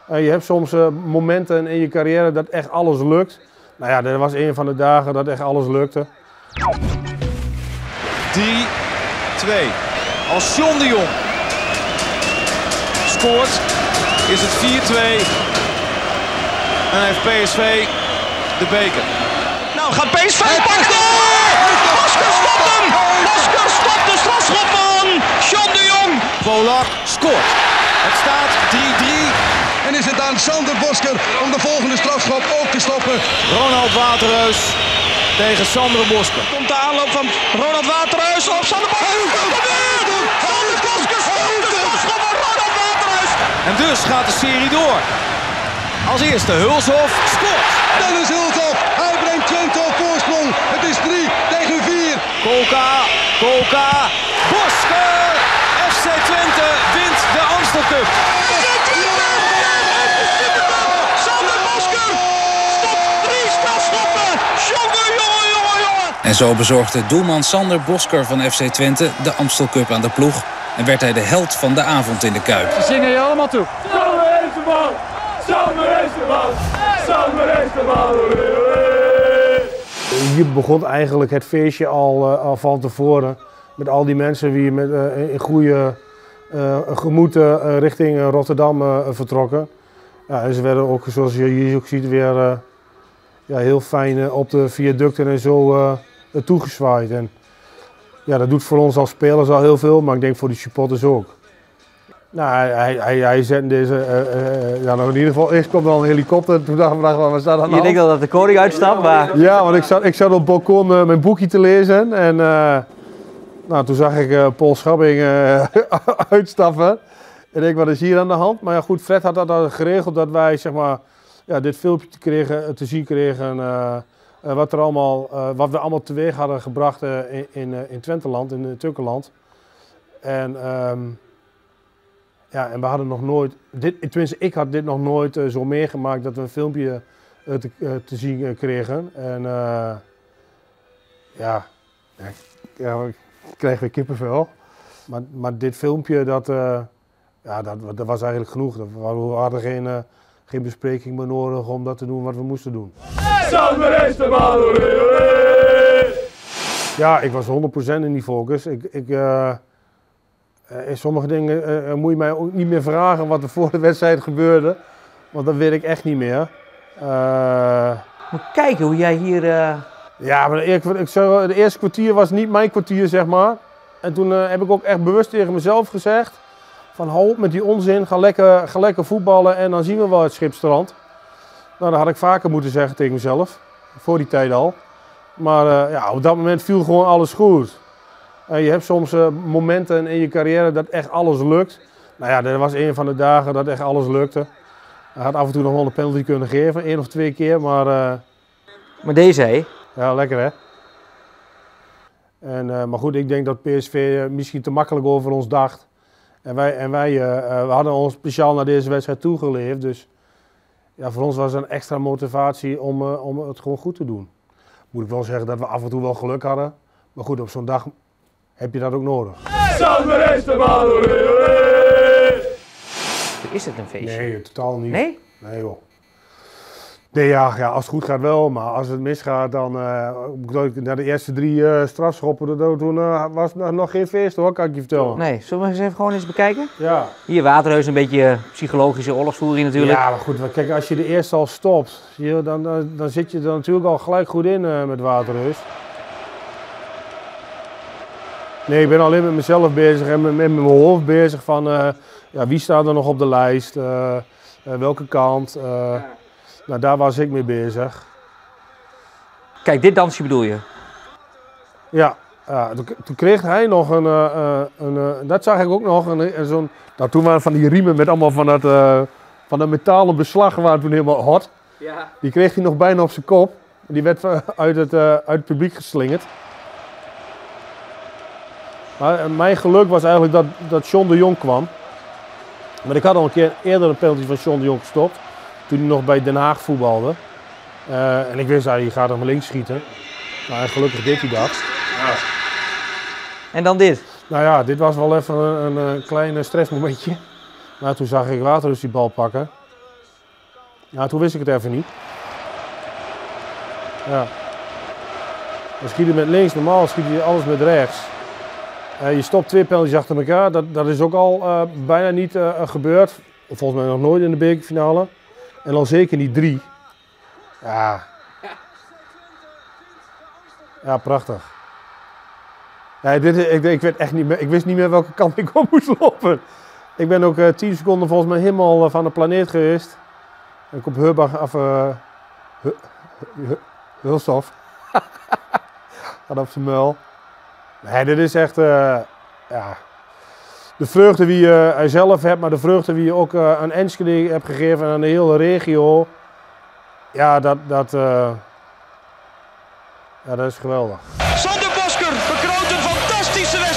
Je hebt soms momenten in je carrière dat echt alles lukt. Nou ja, dat was een van de dagen dat echt alles lukte. 3-2. Als John de Jong scoort, is het 4-2. En heeft PSV de beker. Nou gaat PSV pakken! Bosker stopt hem! Bosker stopt de strafschop van John de Jong! Polak scoort. Het staat 3-3. En is het aan Sander Bosker om de volgende strafschop ook te stoppen. Ronald Waterreus tegen Sander Bosker. Komt de aanloop van Ronald Waterreus op Sander Bosker! Sander Bosker stopt de strafschop van Ronald Waterreus! En dus gaat de serie door. Als eerste Hulshof scoort. Dennis Hulshof, hij brengt Twente op voorsprong. Het is 3-4. Kolka, Bosker! FC Twente wint de Amstel Cup. Sander Bosker stopt 3 strafschoppen! Jongen! En zo bezorgde doelman Sander Bosker van FC Twente de Amstel Cup aan de ploeg. En werd hij de held van de avond in de Kuip. Ze zingen je allemaal toe. Sander heeft de bal! Sander heeft de bal! Sander heeft de bal! Hier begon eigenlijk het feestje al van tevoren. Met al die mensen die in goede gemoeden richting Rotterdam vertrokken. Ja, en ze werden ook, zoals je hier ook ziet, weer heel fijn op de viaducten en zo toegezwaaid. En ja, dat doet voor ons als spelers al heel veel, maar ik denk voor die supporters ook. Nou, hij zet deze, nou in ieder geval, eerst kwam er al een helikopter, toen dachten we, waar staat aan de hand? Je denkt al dat de koning uitstapt, maar... Ja, want ik zat op het balkon mijn boekje te lezen en nou, toen zag ik Paul Schabbing uitstappen. En ik, wat is hier aan de hand? Maar ja goed, Fred had dat geregeld dat wij zeg maar, ja, dit filmpje te zien kregen. Wat we allemaal teweeg hadden gebracht in Twenteland, in Tukkeland. En ja, en we hadden nog nooit, tenminste ik had dit nog nooit zo meegemaakt dat we een filmpje te zien kregen. En ja, ik kreeg weer kippenvel. Maar dit filmpje, dat was eigenlijk genoeg. We hadden geen bespreking meer nodig om dat te doen wat we moesten doen. Sander heeft de bal! Ja, ik was 100% in die focus. In sommige dingen moet je mij ook niet meer vragen wat er voor de wedstrijd gebeurde. Want dat weet ik echt niet meer. Moet kijken hoe jij hier... Ja, maar de eerste kwartier was niet mijn kwartier, zeg maar. En toen heb ik ook echt bewust tegen mezelf gezegd van hou op met die onzin, ga lekker voetballen en dan zien we wel het schipstrand. Nou, dat had ik vaker moeten zeggen tegen mezelf, voor die tijd al. Maar ja, op dat moment viel gewoon alles goed. Je hebt soms momenten in je carrière dat echt alles lukt. Nou ja, dat was een van de dagen dat echt alles lukte. Hij had af en toe nog wel een penalty kunnen geven, 1 of 2 keer, maar... Maar deze, hè? Ja, lekker hè. Maar goed, ik denk dat PSV misschien te makkelijk over ons dacht. En wij we hadden ons speciaal naar deze wedstrijd toegeleefd. Dus ja, voor ons was het een extra motivatie om het gewoon goed te doen. Moet ik wel zeggen dat we af en toe wel geluk hadden. Maar goed, op zo'n dag heb je dat ook nodig. Sander heeft de bal! Is het een feestje? Nee, totaal niet. Nee? Nee joh. Nee, ja, als het goed gaat wel, maar als het misgaat dan... na de eerste 3 strafschoppen, toen was het nog geen feest hoor, kan ik je vertellen. Nee, zullen we eens even gewoon eens bekijken? Ja. Hier Waterreus, een beetje psychologische oorlogsvoering natuurlijk. Ja, maar goed, kijk, als je de eerste al stopt, dan zit je er natuurlijk al gelijk goed in met Waterreus. Nee, ik ben alleen met mezelf bezig en met mijn hoofd bezig van ja, wie staat er nog op de lijst, welke kant. Nou, daar was ik mee bezig. Kijk, dit dansje bedoel je? Ja, toen kreeg hij nog dat zag ik ook nog, nou, toen waren van die riemen met allemaal van dat metalen beslag, waren toen helemaal hot. Ja. Die kreeg hij nog bijna op zijn kop. Die werd uit het publiek geslingerd. Maar mijn geluk was eigenlijk dat John de Jong kwam. Maar ik had al een keer eerder een penalty van John de Jong gestopt. Toen hij nog bij Den Haag voetbalde. En ik wist dat hij gaat hem links schieten. Nou, en gelukkig deed hij dat. Ja. En dan dit? Nou ja, dit was wel even een klein stressmomentje. Maar toen zag ik Waterreus die bal pakken. Ja, toen wist ik het even niet. Ja. Dan schiet hij met links, normaal schiet hij alles met rechts. Je stopt 2 penalties achter elkaar, dat is ook al bijna niet gebeurd. Volgens mij nog nooit in de bekerfinale. En al zeker niet 3. Ja. Ja, prachtig. Ja, ik weet echt niet meer, ik wist niet meer welke kant ik op moest lopen. Ik ben ook 10 seconden volgens mij helemaal van de planeet geweest. En ik op Heubach af... Hulstof. Gaat op zijn muil. Nee, dit is echt... ja. De vreugde die je zelf hebt, maar de vreugde die je ook aan Enschede hebt gegeven en aan de hele regio. Ja, dat is geweldig. Sander Bosker bekroont een fantastische